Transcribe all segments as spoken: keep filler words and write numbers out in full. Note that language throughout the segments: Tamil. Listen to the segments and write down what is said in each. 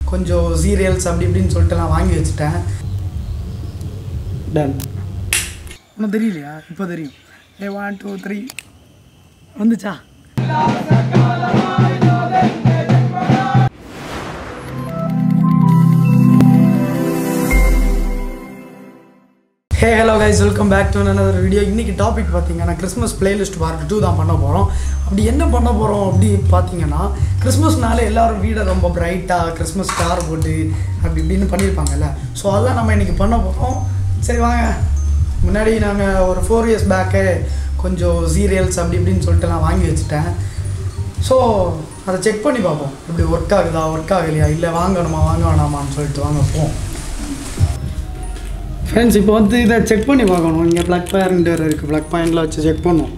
கொஞ்சம் சீரியல்ஸ் அப்படி இப்படின்னு சொல்லிட்டு நான் வாங்கி வச்சுட்டேன். டன். இன்னும் தெரியலையா? இப்போ தெரியும். ஏ ஒன் டூ த்ரீ வந்துச்சா? Hey hello guys, welcome back to another video. இன்னைக்கு டாபிக் பார்த்தீங்கன்னா கிறிஸ்மஸ் பிளேலிஸ்ட் பார்ட் டூ தான் பண்ண போகிறோம். அப்படி என்ன பண்ண போகிறோம் அப்படி பார்த்தீங்கன்னா, கிறிஸ்மஸ்னால எல்லோரும் வீடை ரொம்ப பிரைட்டாக கிறிஸ்மஸ் ஸ்டார் போட்டு அப்படி இப்படின்னு பண்ணியிருப்பாங்கல்ல. ஸோ அதான் நம்ம இன்றைக்கி பண்ண போகிறோம். சரி வாங்க, முன்னாடி நாங்கள் ஒரு ஃபோர் இயர்ஸ் பேக்கு கொஞ்சம் சீரியல்ஸ் அப்படி இப்படின்னு சொல்லிட்டு நான் வாங்கி வச்சுட்டேன். ஸோ அதை செக் பண்ணி பார்ப்போம், இப்படி ஒர்க் ஆகுதா ஒர்க் ஆகலையா, இல்லை வாங்கணுமா வாங்க வேணாமான்னு சொல்லிட்டு வாங்க போவோம். ஃப்ரெண்ட்ஸ், இப்போ வந்து இதை செக் பண்ணி பார்க்கணும். இங்கே ப்ளக் பாயிண்ட் இருக்குது, ப்ளக் பாயிண்டில் வச்சு செக் பண்ணுவோம்.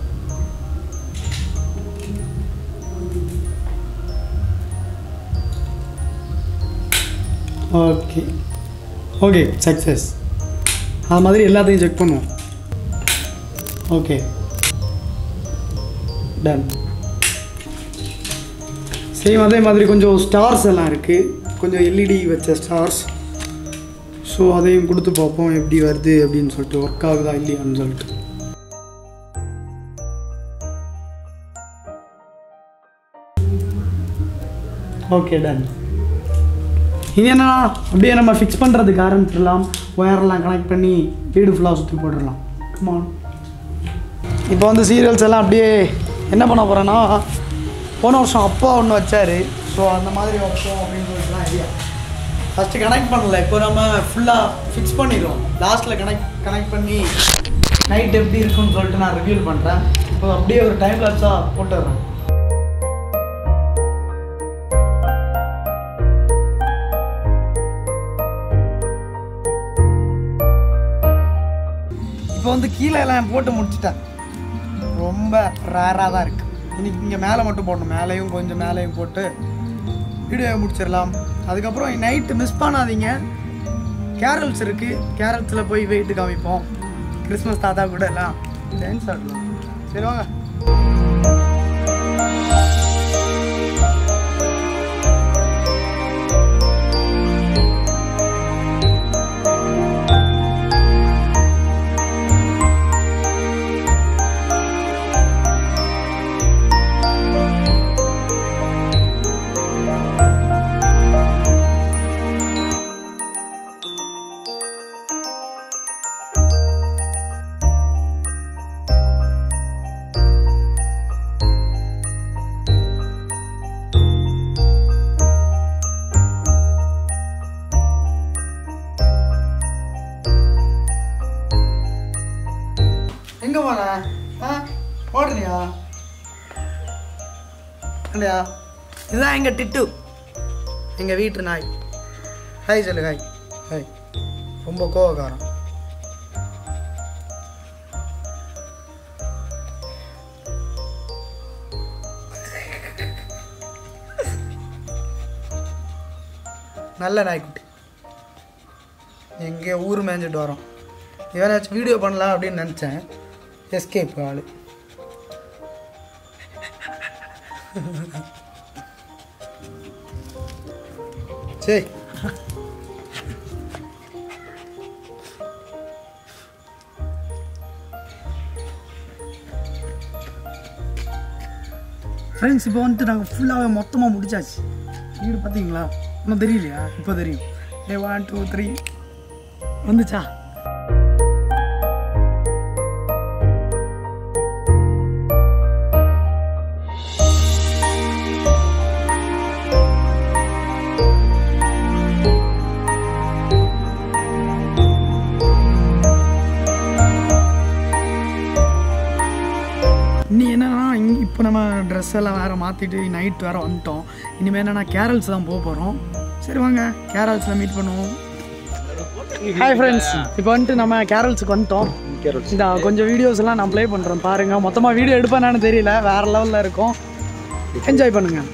Okay okay success. அது மாதிரி எல்லாத்தையும் செக் பண்ணுவோம். Okay done. சேம் அதே மாதிரி கொஞ்சம் ஸ்டார்ஸ் எல்லாம் இருக்குது, கொஞ்சம் எல்இடி வச்ச ஸ்டார்ஸ். ஸோ அதையும் கொடுத்து பார்ப்போம் எப்படி வருது அப்படின்னு சொல்லிட்டு, ஒர்க் ஆகுதா இல்லையான்னு சொல்லிட்டு. Okay done. இது என்னன்னா அப்படியே நம்ம ஃபிக்ஸ் பண்ணுறதுக்கு ஆரம்பிச்சிடலாம். ஒயரெல்லாம் கனெக்ட் பண்ணி வீடு ஃபுல்லாக சுற்றி போட்டுடலாம். கமான். இப்போ வந்து சீரியல்ஸ் எல்லாம் அப்படியே என்ன பண்ண போகிறேன்னா, போன வருஷம் அப்பா ஒன்று வச்சார். ஸோ அந்த மாதிரி வைப்போம் அப்படின்னு சொல்லிட்டுலாம் ஐடியா. ஃபஸ்ட்டு கனெக்ட் பண்ணல, இப்போ நம்ம ஃபுல்லாக ஃபிக்ஸ் பண்ணிடுவோம். லாஸ்ட்டில் கனெக்ட் கனெக்ட் பண்ணி நைட் எப்படி இருக்குன்னு சொல்லிட்டு நான் ரிவ்யூ பண்ணுறேன். இப்போ அப்படியே ஒரு டைம் லாப்ஸாக போட்டுடுறேன். இப்போ வந்து கீழே எல்லாம் போட்டு முடிச்சிட்டேன். ரொம்ப ரேராக தான் இருக்குது. இன்றைக்கி இங்கே மேலே மட்டும் போடணும், மேலேயும் கொஞ்சம் மேலேயும் போட்டு வீடியோ முடிச்சிடலாம். அதுக்கப்புறம் நைட்டு மிஸ் பண்ணாதீங்க, கேரல்ஸ் இருக்குது. கேரல்ஸில் போய் வெயிட்டு காமிப்போம். கிறிஸ்மஸ் தாத்தா கூட எல்லாம் டான்ஸ் ஆடலாம். சரி வாங்க. எங்கே போன? ஆ போடுறியா இல்லையா? இதுதான் எங்கள் டிட்டு, எங்கள் வீட்டு நாய். ஹாய் சொல்லு. Hi hi. ரொம்ப கோவக்காரன். நல்ல நாய்க்குட்டி. எங்கே ஊர் மேய்ஞ்சிட்டு வரோம். இவனாச்சும் வீடியோ பண்ணலாம் அப்படின்னு நினச்சேன். எஸ்கேப் ஆளு. சரி ஃப்ரெண்ட்ஸ், இப்போ வந்துட்டு நாங்கள் ஃபுல்லாகவே மொத்தமாக முடிச்சாச்சு. வீடு பார்த்தீங்களா? இன்னும் தெரியலையா? இப்போ தெரியும். ஏ ஒன் டூ த்ரீ வந்துச்சா? இனி என்னன்னா, இப்போ நம்ம ட்ரெஸ் எல்லாம் வேறு மாற்றிட்டு நைட் வேறு வந்துட்டோம். இனிமேல் என்னென்னா கேரல்ஸ் தான் போக போகிறோம். சரி வாங்க, கேரல்ஸில் மீட் பண்ணுவோம். ஹாய் ஃப்ரெண்ட்ஸ், இப்போ வந்துட்டு நம்ம கேரல்ஸுக்கு வந்துட்டோம். இந்த கொஞ்சம் வீடியோஸ் எல்லாம் நான் ப்ளே பண்ணுறேன் பாருங்கள். மொத்தமாக வீடியோ எடுப்பேன்னு தெரியல, வேறு லெவலில் இருக்கும். என்ஜாய் பண்ணுங்கள்.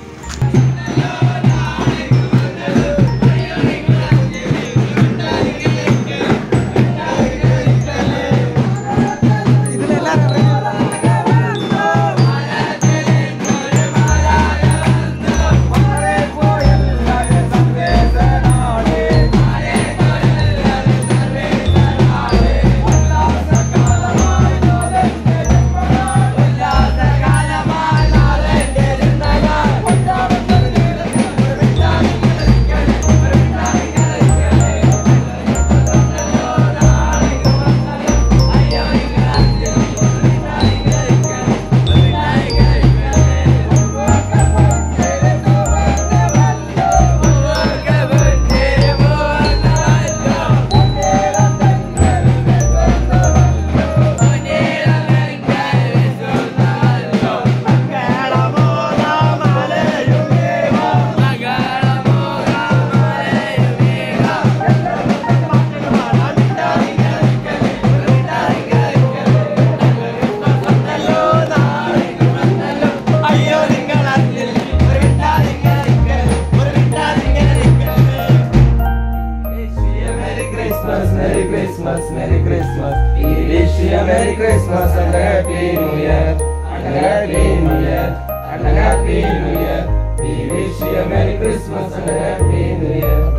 you a Merry Christmas and a Happy New Year. And a Happy New Year. And a Happy New Year. We wish you a Merry Christmas and a Happy New Year.